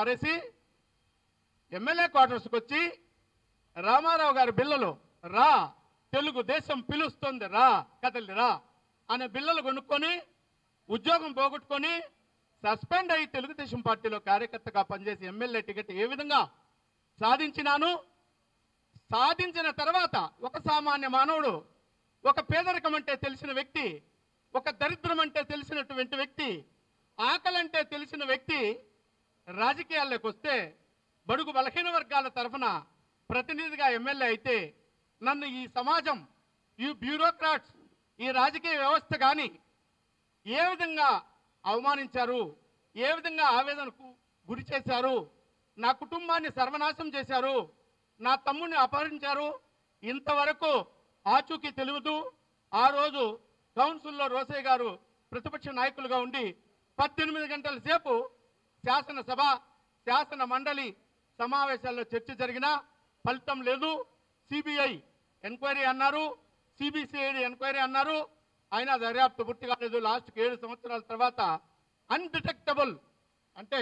పారేసి ఎమ్మెల్యే క్వార్టర్స్కి వచ్చి రామారావు గారి బిల్లలు రా తెలుగుదేశం పిలుస్తుంది రా కదలి రా అనే బిల్లలు కొనుక్కొని ఉద్యోగం పోగొట్టుకొని సస్పెండ్ అయ్యి తెలుగుదేశం పార్టీలో కార్యకర్తగా పనిచేసి ఎమ్మెల్యే టికెట్ ఏ విధంగా సాధించినాను, సాధించిన తర్వాత ఒక సామాన్య మానవుడు, ఒక పేదరికం అంటే తెలిసిన వ్యక్తి, ఒక దరిద్రం అంటే తెలిసినటువంటి వ్యక్తి, ఆకలంటే తెలిసిన వ్యక్తి రాజకీయాల్లోకి వస్తే బడుగు బలహీన వర్గాల తరఫున ప్రతినిధిగా ఎమ్మెల్యే అయితే నన్ను ఈ సమాజం, ఈ బ్యూరోక్రాట్స్, ఈ రాజకీయ వ్యవస్థ కానీ ఏ విధంగా అవమానించారు, ఏ విధంగా ఆవేదనకు గురి చేశారు, నా కుటుంబాన్ని సర్వనాశం చేశారు, నా తమ్ముడిని అపహరించారు, ఇంతవరకు ఆచూకీ తెలియదు. ఆ రోజు కౌన్సిల్లో రోసయ్య గారు ప్రతిపక్ష నాయకులుగా ఉండి 18 గంటల సేపు శాసనసభ, శాసన మండలి సమావేశాల్లో చర్చ జరిగినా ఫలితం లేదు. సిబిఐ ఎంక్వైరీ అన్నారు, సిబిసిఐడి ఎంక్వైరీ అన్నారు, అయినా దర్యాప్తు పూర్తి కాలేదు. లాస్ట్కి 7 సంవత్సరాల తర్వాత అన్డిటెక్టబుల్ అంటే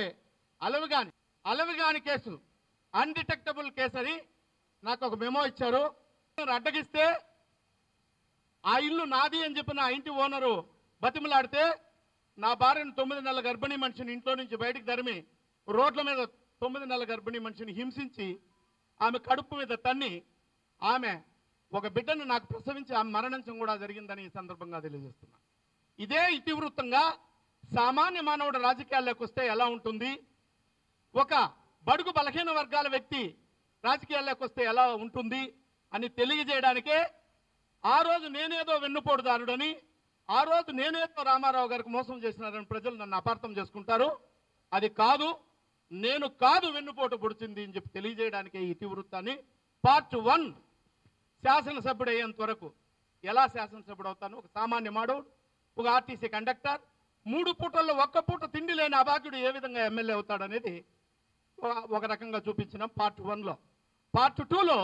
అలవిగాని కేసు, అన్డిటెక్టబుల్ కేసు అని నాకు ఒక మెమో ఇచ్చారు. అడ్డగిస్తే ఆ ఇల్లు నాది అని చెప్పి నా ఇంటి ఓనరు బతిమలాడితే నా భార్యను 9 నెలల గర్భిణీ మనిషిని ఇంట్లో నుంచి బయటికి తరిమి రోడ్ల మీద 9 నెలల గర్భిణీ మనిషిని హింసించి ఆమె కడుపు మీద తన్ని ఆమె ఒక బిడ్డను నాకు ప్రసవించి ఆమె మరణించడం కూడా జరిగిందని ఈ సందర్భంగా తెలియజేస్తున్నా. ఇదే ఇతివృత్తంగా సామాన్య మానవుడు రాజకీయాల్లోకి వస్తే ఎలా ఉంటుంది, ఒక బడుగు బలహీన వర్గాల వ్యక్తి రాజకీయాల్లోకి వస్తే ఎలా ఉంటుంది అని తెలియజేయడానికే ఆ రోజు నేనేదో వెన్నుపోటుదారుడని, ఆ రోజు నేనేదో రామారావు గారికి మోసం చేసినారని ప్రజలు నన్ను అపార్థం చేసుకుంటారు. అది కాదు, నేను కాదు వెన్నుపోటు పొడిచింది అని చెప్పి తెలియజేయడానికే ఈ ఇతివృత్తాన్ని పార్ట్ 1 శాసనసభ్యుడు అయ్యేంత వరకు ఎలా శాసనసభ్యుడు అవుతాను, ఒక సామాన్య మానవుడు, ఒక ఆర్టీసీ కండక్టర్, 3 పూటల్లో ఒక్క పూట తిండి లేని అభాగ్యుడు ఏ విధంగా ఎమ్మెల్యే అవుతాడనేది ఒక రకంగా చూపించినాం పార్ట్ 1లో. పార్ట్ 2లో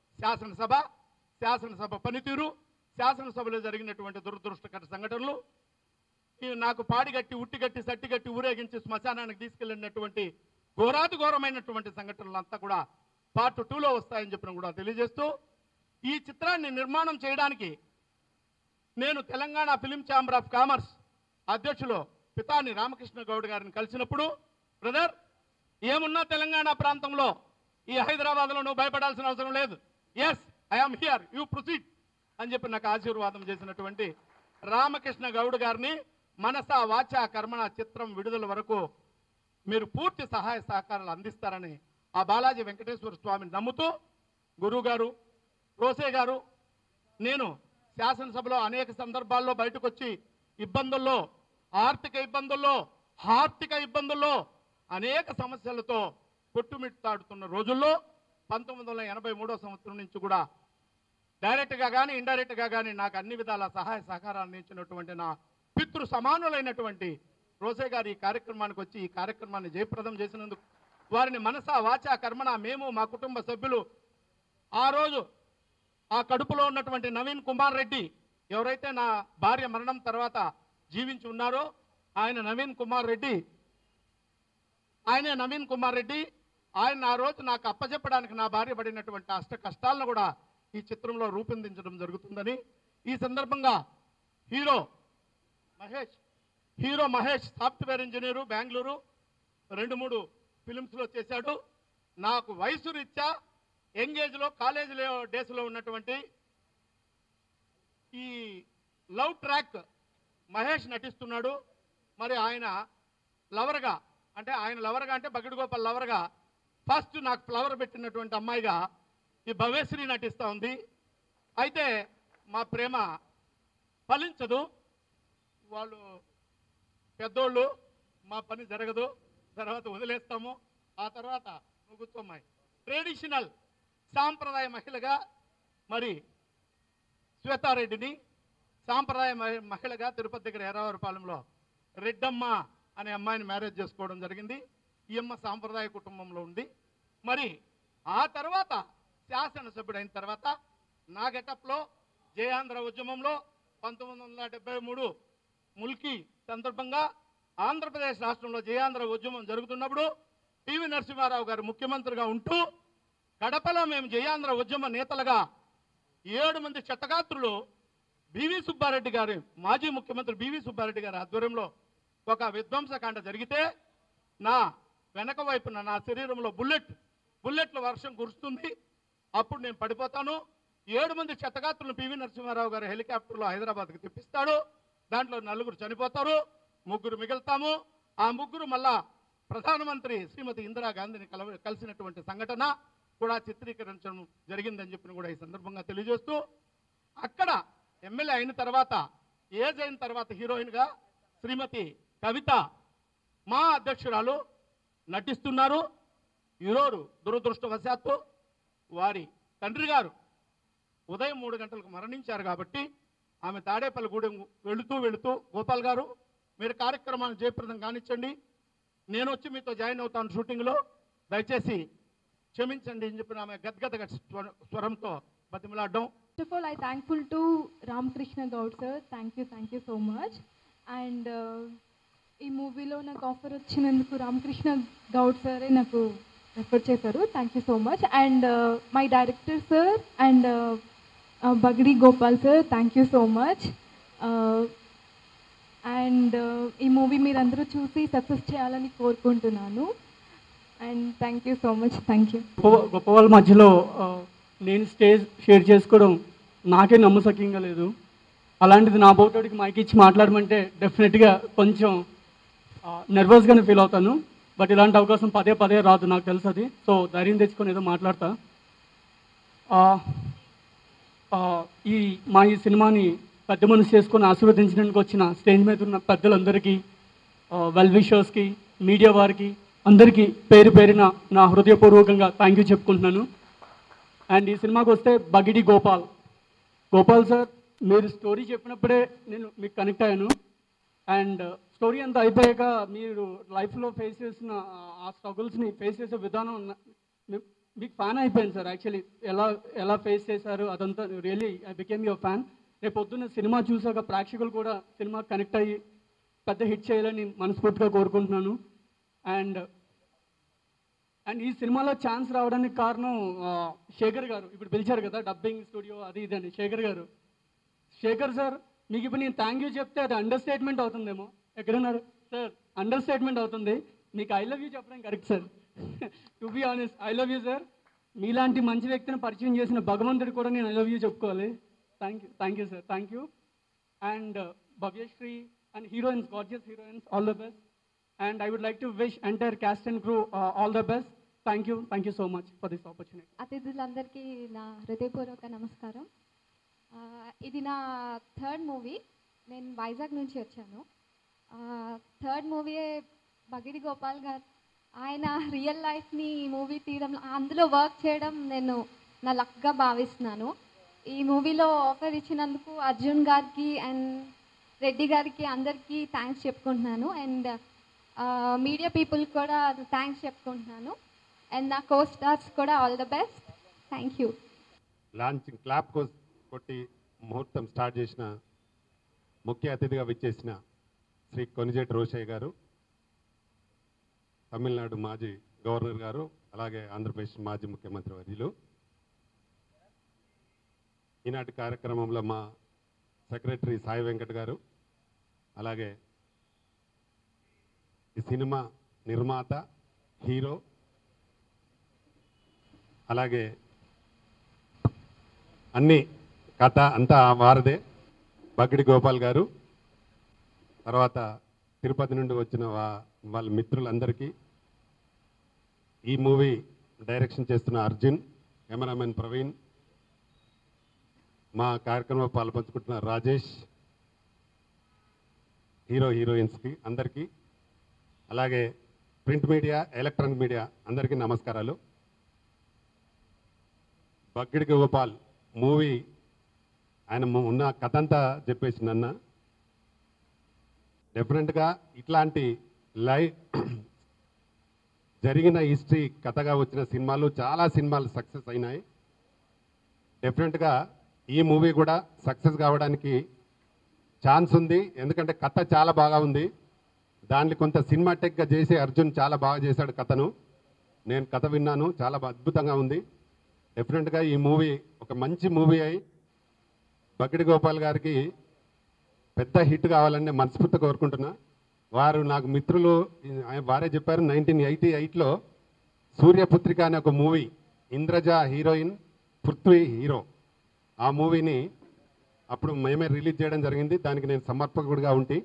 శాసనసభ పనితీరు, శాసనసభలో జరిగినటువంటి దురదృష్టకర సంఘటనలు, నాకు పాడిగట్టి, ఉట్టిగట్టి, సట్టిగట్టి ఊరేగించి శ్మశానానికి తీసుకెళ్లినటువంటి ఘోరమైనటువంటి సంఘటనలు అంతా కూడా పార్ట్ 2లో వస్తాయని చెప్పిన కూడా తెలియజేస్తూ, ఈ చిత్రాన్ని నిర్మాణం చేయడానికి నేను Telangana film chamber of commerce అధ్యక్షులు పితాని రామకృష్ణ గౌడ్ గారిని కలిసినప్పుడు, బ్రదర్ ఏమున్నా తెలంగాణ ప్రాంతంలో ఈ హైదరాబాద్లో నువ్వు భయపడాల్సిన అవసరం లేదు, yes I'm here, you proceed అని చెప్పి నాకు ఆశీర్వాదం చేసినటువంటి రామకృష్ణ గౌడ్ గారిని మనస వాచ కర్మణ చిత్రం విడుదల వరకు మీరు పూర్తి సహాయ సహకారాలు అందిస్తారని ఆ బాలాజీ వెంకటేశ్వర స్వామిని నమ్ముతూ, గురువు గారు, రోసయ్య గారు, నేను శాసనసభలో అనేక సందర్భాల్లో బయటకు వచ్చి ఇబ్బందుల్లో, ఆర్థిక ఇబ్బందుల్లో అనేక సమస్యలతో కొట్టుమిట్టాడుతున్న రోజుల్లో 1983 సంవత్సరం నుంచి కూడా డైరెక్ట్గా కానీ ఇండైరెక్ట్గా కానీ నాకు అన్ని విధాల సహాయ సహకారాలు అందించినటువంటి నా పితృ సమానులైనటువంటి రోసయ్య గారు ఈ కార్యక్రమానికి వచ్చి ఈ కార్యక్రమాన్ని జయప్రదం చేసినందుకు వారిని మనస వాచ కర్మణ మేము, మా కుటుంబ సభ్యులు, ఆ రోజు ఆ కడుపులో ఉన్నటువంటి నవీన్ కుమార్ రెడ్డి ఎవరైతే నా భార్య మరణం తర్వాత జీవించి ఉన్నారో ఆయనే నవీన్ కుమార్ రెడ్డి, ఆయన ఆ రోజు నాకు అప్పచెప్పడానికి నా భార్య పడినటువంటి అష్ట కష్టాలను కూడా ఈ చిత్రంలో రూపొందించడం జరుగుతుందని ఈ సందర్భంగా hero Mahesh software engineer, Bengaluru, 2-3 ఫిలిమ్స్లో చేశాడు. నాకు వయసు రీత్యా యంగేజ్లో కాలేజీ డేస్లో ఉన్నటువంటి ఈ లవ్ ట్రాక్ మహేష్ నటిస్తున్నాడు. మరి ఆయన లవర్గా అంటే బగ్గడి గోపాల్ లవర్గా ఫస్ట్ నాకు ఫ్లవర్ పెట్టినటువంటి అమ్మాయిగా ఈ భవేశ్రీ నటిస్తూ ఉంది. అయితే మా ప్రేమ ఫలించదు, వాళ్ళు పెద్దోళ్ళు, మా పని జరగదు, తర్వాత వదిలేస్తాము. ఆ తర్వాత నువ్వు కూర్చోమ్మాయి ట్రెడిషనల్ సాంప్రదాయ మహిళగా మరి శ్వేతారెడ్డిని సాంప్రదాయ మహిళగా తిరుపతి దగ్గర ఎర్రవరపాలెంలో రెడ్డమ్మ అనే అమ్మాయిని మ్యారేజ్ చేసుకోవడం జరిగింది. ఈ అమ్మ సాంప్రదాయ కుటుంబంలో ఉంది. మరి ఆ తర్వాత శాసనసభ్యుడైన తర్వాత నా గెటప్లో జయాంధ్ర ఉద్యమంలో 1973 ముల్కీ సందర్భంగా ఆంధ్రప్రదేశ్ రాష్ట్రంలో జయాంధ్ర ఉద్యమం జరుగుతున్నప్పుడు పివి నరసింహారావు గారు ముఖ్యమంత్రిగా ఉంటూ కడపలో మేము జయాంధ్ర ఉద్యమ నేతలుగా 7 మంది చట్టగాత్రులు బివి సుబ్బారెడ్డి గారు, మాజీ ముఖ్యమంత్రి బివి సుబ్బారెడ్డి గారి ఆధ్వర్యంలో ఒక విధ్వంసకాండ జరిగితే నా వెనక వైపున నా శరీరంలో బుల్లెట్ల వర్షం కురుస్తుంది. అప్పుడు నేను పడిపోతాను. 7 మంది చట్టగాత్రులను పివి నరసింహారావు గారు హెలికాప్టర్లో హైదరాబాద్కి తెప్పిస్తాడు. దాంట్లో 4 చనిపోతారు, 3 మిగులుతాము. ఆ 3 మళ్ళా ప్రధానమంత్రి శ్రీమతి ఇందిరాగాంధీని కలిసినటువంటి సంఘటన కూడా చిత్రీకరించడం జరిగిందని చెప్పి కూడా ఈ సందర్భంగా తెలియజేస్తూ, అక్కడ ఎమ్మెల్యే అయిన తర్వాత, ఏజ్ అయిన తర్వాత హీరోయిన్గా శ్రీమతి కవిత మా అధ్యక్షురాలు నటిస్తున్నారు. ఈరోజు దురదృష్టవశాత్తు వారి తండ్రి గారు ఉదయం 3 గంటలకు మరణించారు. కాబట్టి ఆమె తాడేపల్లిగూడెం వెళుతూ గోపాల్ గారు మీరు కార్యక్రమాన్ని జయప్రదం కానిచ్చండి, నేను వచ్చి మీతో జాయిన్ అవుతాను షూటింగ్లో, దయచేసి క్షమించండి అని చెప్పిన ఆమె గద్గద స్వరంతో బతిమలాడడం. First of all, I thankful to Ramakrishna Gaud sir. Thank you so much. And ఈ మూవీలో నాకు ఆఫర్ వచ్చినందుకు రామకృష్ణ గౌడ్ సారే నాకు రెఫర్ చేశారు. Thank you so much. And my director sir and Baggidi Gopal sir, thank you so much. And ఈ movie మీరందరూ చూసి సక్సెస్ చేయాలని కోరుకుంటున్నాను. And thank you so much. Thank you. గొప్ప వాళ్ళ మధ్యలో నేను స్టేజ్ షేర్ చేసుకోవడం నాకే నమ్మసక్యంగా లేదు. అలాంటిది నా బోటోడికి మైక్ ఇచ్చి మాట్లాడమంటే డెఫినెట్గా కొంచెం నర్వస్గానే ఫీల్ అవుతాను. బట్ ఇలాంటి అవకాశం పదే రాదు, నాకు తెలుసు అది. సో ధైర్యం తెచ్చుకొని ఏదో మాట్లాడతా. ఈ సినిమాని పెద్ద మనసు చేసుకొని ఆశీర్వదించడానికి వచ్చిన స్టేజ్ మీద ఉన్న పెద్దలందరికీ, వెల్ విషర్స్కి, మీడియా వారికి అందరికీ పేరు పేరిన నా హృదయపూర్వకంగా థ్యాంక్ యూ చెప్పుకుంటున్నాను. అండ్ ఈ సినిమాకి వస్తే బగిడి గోపాల్ సార్, మీరు స్టోరీ చెప్పినప్పుడే నేను మీకు కనెక్ట్ అయ్యాను. అండ్ స్టోరీ అంతా అయిపోయాక మీరు లైఫ్లో ఫేస్ చేసిన ఆ స్ట్రగుల్స్ని ఫేస్ చేసే విధానం మీకు ఫ్యాన్ అయిపోయాను సార్. యాక్చువల్లీ ఎలా ఫేస్ చేశారు అదంతా really I became your fan. రేపు పొద్దున్న సినిమా చూసాక ప్రేక్షకులు కూడా సినిమా కనెక్ట్ అయ్యి పెద్ద హిట్ చేయాలని మనస్ఫూర్తిగా కోరుకుంటున్నాను. అండ్ ఈ సినిమాలో ఛాన్స్ రావడానికి కారణం శేఖర్ గారు. ఇప్పుడు పిలిచారు కదా డబ్బింగ్ స్టూడియో అది ఇది అని. శేఖర్ సార్, మీకు ఇప్పుడు నేను థ్యాంక్ యూ చెప్తే అది అండర్ స్టేట్మెంట్ అవుతుందేమో. ఎక్కడున్నారు సార్? అండర్ స్టేట్మెంట్ అవుతుంది. మీకు ఐ లవ్ యూ చెప్పడం correct sir. To be honest, I love you sir. మీలాంటి మంచి వ్యక్తిని పరిచయం చేసిన భగవంతుడు కూడా నేను ఐ లవ్ యూ చెప్పుకోవాలి. Thank you sir, thank you. And Bhavyasri and heroines, gorgeous heroines, all the best. And I would like to wish entire cast and crew all the best. Thank you so much for this opportunity. అతిథులందరికీ నా హృదయపూర్వక నమస్కారం. ఇది నా 3rd movie. నేను వైజాగ్ నుంచి వచ్చాను. 3rd movie బగిడి Gopal గారు, ఆయన రియల్ లైఫ్ని మూవీ తీయడం, అందులో వర్క్ చేయడం నేను నా లక్గా భావిస్తున్నాను. ఈ మూవీలో ఆఫర్ ఇచ్చినందుకు అర్జున్ గారికి అండ్ రెడ్డి గారికి అందరికీ థ్యాంక్స్ చెప్పుకుంటున్నాను. అండ్ మీడియా పీపుల్ కూడా థ్యాంక్స్ చెప్పుకుంటున్నాను. అండ్ నా కో స్టార్స్ కూడా all the best. Thank you. Launching clap కొట్టి ముహూర్తం స్టార్ట్ చేసిన ముఖ్య అతిథిగా విచ్చేసిన శ్రీ కొనిజేటి రోషయ్య గారు, తమిళనాడు మాజీ గవర్నర్ గారు, అలాగే ఆంధ్రప్రదేశ్ మాజీ ముఖ్యమంత్రి వర్యులు, ఈనాటి కార్యక్రమంలో మా సెక్రటరీ సాయి వెంకట్ గారు, అలాగే ఈ సినిమా నిర్మాత, హీరో, అలాగే అన్ని కథ అంతా వారదే బగ్గిడి గోపాల్ గారు, తర్వాత తిరుపతి నుండి వచ్చిన వాళ్ళ మిత్రులందరికీ, ఈ మూవీ డైరెక్షన్ చేస్తున్న అర్జున్, కెమెరామెన్ ప్రవీణ్, మా కార్యక్రమంలో పాల్పంచుకుంటున్న రాజేష్, హీరోయిన్స్కి అందరికీ, అలాగే ప్రింట్ మీడియా, ఎలక్ట్రానిక్ మీడియా అందరికీ నమస్కారాలు. బగ్గిడి గోపాల్ మూవీ ఆయన ఉన్న కథ అంతా చెప్పేసి నన్న డెఫినెట్గా ఇట్లాంటి జరిగిన హిస్టరీ కథగా వచ్చిన చాలా సినిమాలు సక్సెస్ అయినాయి. డెఫినెట్గా ఈ మూవీ కూడా సక్సెస్ కావడానికి ఛాన్స్ ఉంది. ఎందుకంటే కథ చాలా బాగా ఉంది. దాన్ని కొంత సినిమాటిక్గా చేసి అర్జున్ చాలా బాగా చేశాడు కథను. నేను కథ విన్నాను, చాలా అద్భుతంగా ఉంది. డెఫినెట్గా ఈ మూవీ ఒక మంచి మూవీ అయి బగ్గిడి గోపాల్ గారికి పెద్ద హిట్ కావాలని నేను మనస్ఫూర్తిగా కోరుకుంటున్నా. వారు నాకు మిత్రులు, వారే చెప్పారు 1988లో సూర్యపుత్రిక అనే ఒక movie, Indraja heroine, Prithvi hero, ఆ మూవీని అప్పుడు మేమే రిలీజ్ చేయడం జరిగింది. దానికి నేను సమర్పకుడిగా ఉండి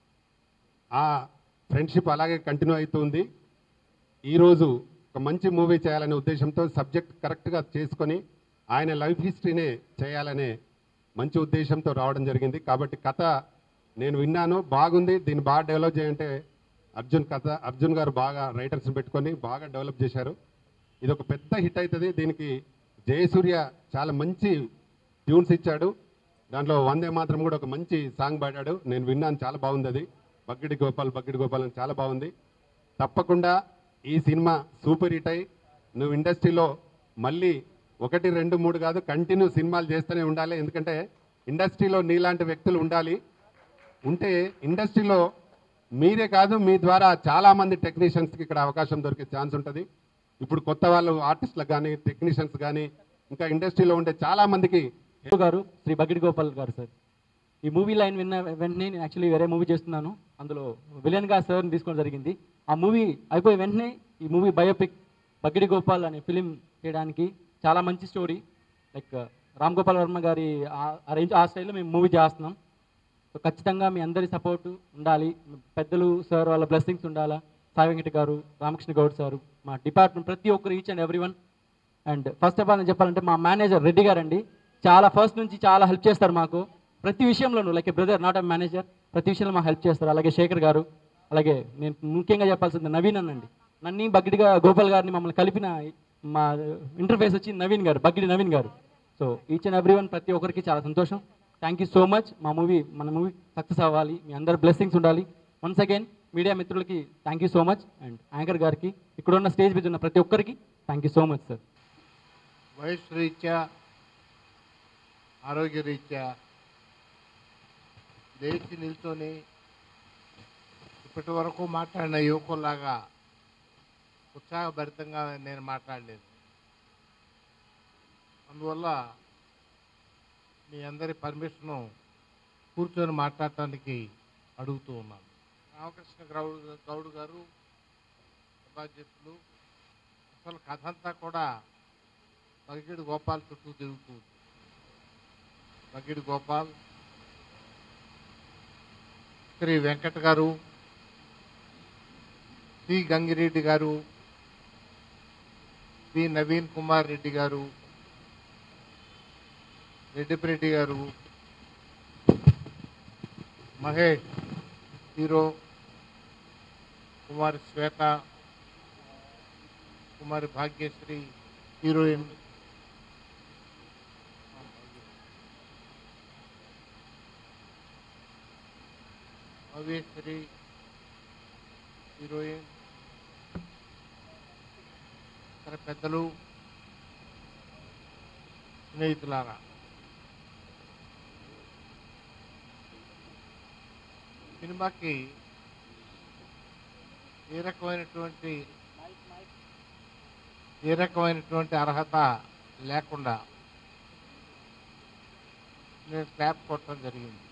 ఆ ఫ్రెండ్షిప్ అలాగే కంటిన్యూ అవుతుంది. ఈరోజు ఒక మంచి మూవీ చేయాలనే ఉద్దేశంతో సబ్జెక్ట్ కరెక్ట్గా చేసుకొని ఆయన లైఫ్ హిస్టరీనే చేయాలనే మంచి ఉద్దేశంతో రావడం జరిగింది. కాబట్టి కథ నేను విన్నాను, బాగుంది. దీన్ని బాగా డెవలప్ చేయాలంటే అర్జున్ గారు బాగా రైటర్స్ని పెట్టుకొని బాగా డెవలప్ చేశారు. ఇది ఒక పెద్ద హిట్ అవుతుంది. దీనికి జయసూర్య చాలా మంచి ట్యూన్స్ ఇచ్చాడు. దాంట్లో వందే మాత్రం కూడా ఒక మంచి సాంగ్ పాడాడు. నేను విన్నాను, చాలా బాగుంది. అది బగ్గిడి గోపాల్ అని చాలా బాగుంది. తప్పకుండా ఈ సినిమా సూపర్ హిట్ అయి నువ్వు ఇండస్ట్రీలో మళ్ళీ 1, 2, 3 కాదు, కంటిన్యూ సినిమాలు చేస్తూనే ఉండాలి. ఎందుకంటే ఇండస్ట్రీలో నీలాంటి వ్యక్తులు ఉంటే ఇండస్ట్రీలో మీరే కాదు, మీ ద్వారా చాలామంది టెక్నీషియన్స్కి ఇక్కడ అవకాశం దొరికే ఛాన్స్ ఉంటుంది. ఇప్పుడు కొత్త వాళ్ళు ఆర్టిస్టులకు కానీ టెక్నీషియన్స్ కానీ ఇంకా ఇండస్ట్రీలో ఉండే చాలామందికి గారు శ్రీ బగ్గిడి గోపాల్ గారు సార్, ఈ మూవీ లైన్ విన్న వెంటనే నేను యాక్చువల్లీ వేరే మూవీ చేస్తున్నాను, అందులో విలన్గా సార్ని తీసుకోవడం జరిగింది. ఆ మూవీ అయిపోయి వెంటనే ఈ మూవీ బయోపిక్ బగ్గిడి గోపాల్ అనే ఫిలిం చేయడానికి చాలా మంచి స్టోరీ, లైక్ రామ్ గోపాల్ వర్మ గారి ఆ స్టైల్లో మేము మూవీ చేస్తున్నాం. సో ఖచ్చితంగా మీ అందరి సపోర్టు ఉండాలి, పెద్దలు సార్ వాళ్ళ బ్లెస్సింగ్స్ ఉండాలా, సాయి వెంకట గారు, రామకృష్ణ గౌడ్ సారు, మా డిపార్ట్మెంట్ ప్రతి ఒక్కరు, each and every one. And first of all నేను చెప్పాలంటే మా మేనేజర్ రెడ్డి గారండి, చాలా ఫస్ట్ నుంచి చాలా హెల్ప్ చేస్తారు మాకు ప్రతి విషయంలోనూ, like a brother not a manager, ప్రతి విషయంలో మాకు హెల్ప్ చేస్తారు. అలాగే శేఖర్ గారు, అలాగే నేను ముఖ్యంగా చెప్పాల్సింది నవీన్ అనండి, నన్ను బగ్గిడిగా గోపాల్ గారిని మమ్మల్ని కలిపిన మా ఇంటర్ఫేస్ వచ్చి నవీన్ గారు, బగ్గిడి నవీన్ గారు. So each and every one ప్రతి ఒక్కరికి చాలా సంతోషం. Thank you so much. మన మూవీ సక్సెస్ అవ్వాలి, మీ అందరి బ్లెస్సింగ్స్ ఉండాలి. వన్స్ అగైన్ మీడియా మిత్రులకి thank you so much. And anchor గారికి, ఇక్కడ ఉన్న స్టేజ్ మీద ఉన్న ప్రతి ఒక్కరికి thank you so much sir. వయసు రీత్యా, ఆరోగ్య రీత్యా లేచి నిల్చొని ఇప్పటి వరకు మాట్లాడిన యువకుల్లాగా ఉత్సాహభరితంగా నేను మాట్లాడలేదు. అందువల్ల మీ అందరి పర్మిషను కూర్చొని మాట్లాడటానికి అడుగుతూ ఉన్నాను. రామకృష్ణ గౌడ్ గారు బాధ్యతలు, అసలు కథ అంతా కూడా బగ్గిడి గోపాల్ చుట్టూ తిరుగుతుంది. బగ్గిడి గోపాల్, శ్రీ వెంకట గారు, సి గంగిరెడ్డి గారు, పి నవీన్ కుమార్ రెడ్డి గారు, రెడ్డిరెడ్డి గారు, Mahesh hero, Kumari Swetha, Kumari Bhagyasri heroine, Bhavyasri heroine, ఇతర పెద్దలు, స్నేహితులారా, సినిమాకి ఏ రకమైనటువంటి అర్హత లేకుండా నేను క్లాప్ కొట్టడం జరిగింది.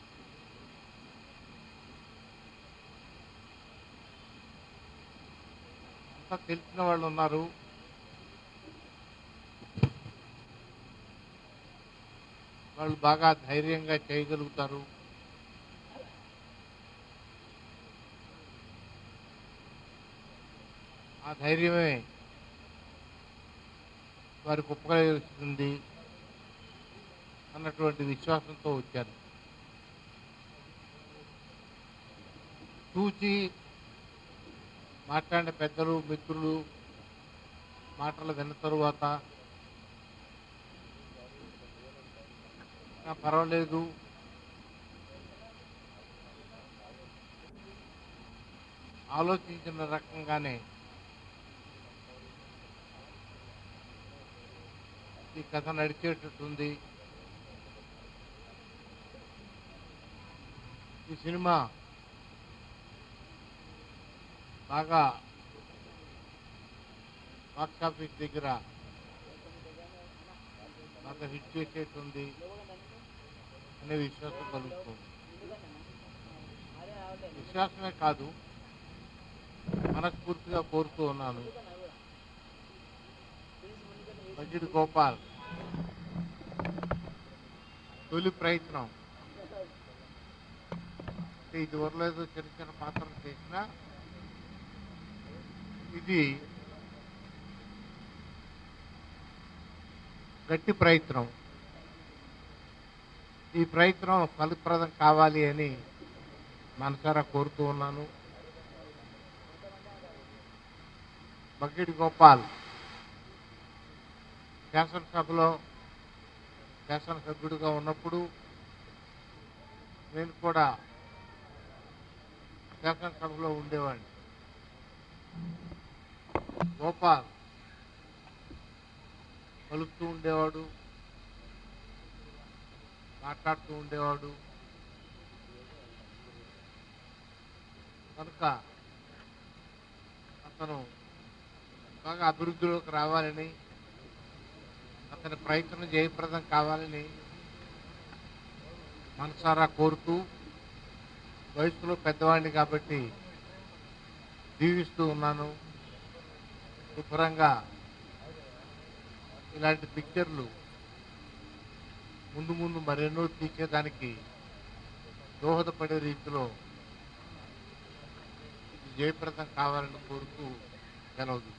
అంతా తెలిసిన వాళ్ళు ఉన్నారు, వాళ్ళు బాగా ధైర్యంగా చేయగలుగుతారు. ఆ ధైర్యమే వారికి ఉపకరిస్తుంది అన్నటువంటి విశ్వాసంతో వచ్చారు. చూచి మాట్లాడిన పెద్దలు, మిత్రులు మాటలు విన్న తరువాత పర్వాలేదు, ఆలోచించిన రకంగానే ఈ కథ నడిచేటట్టుంది. ఈ సినిమా బాగా బాక్స్ ఆఫీస్ దగ్గర బాగా హిట్ చేసేటుంది అనే విశ్వాసం కలుగుతుంది. విశ్వాసమే కాదు, మనస్ఫూర్తిగా కోరుతూ ఉన్నాను. బగ్గిడి గోపాల్ తొలి ప్రయత్నం, ఇది వరలేదు, చిన్న చిన్న పాత్రలు చేసినా ఇది గట్టి ప్రయత్నం. ఈ ప్రయత్నం ఫలప్రదం కావాలి అని మనసారా కోరుతూ ఉన్నాను. బగ్గిడి గోపాల్ శాసనసభ్యుడిగా ఉన్నప్పుడు నేను కూడా శాసనసభలో ఉండేవాడిని. గోపాల్ పలుకుతూ ఉండేవాడు, మాట్లాడుతూ ఉండేవాడు. కనుక అతను బాగా అభివృద్ధిలోకి రావాలని, అతని ప్రయత్నం జయప్రదం కావాలని మనసారా కోరుతూ, వయసులో పెద్దవాడిని కాబట్టి దీవిస్తూ ఉన్నాను. శుభ్రంగా ఇలాంటి పిక్చర్లు ముందు ముందు మరెన్నో తీసేదానికి దోహదపడే రీతిలో ఇది జయప్రదం కావాలని కోరుతూ సెలవు.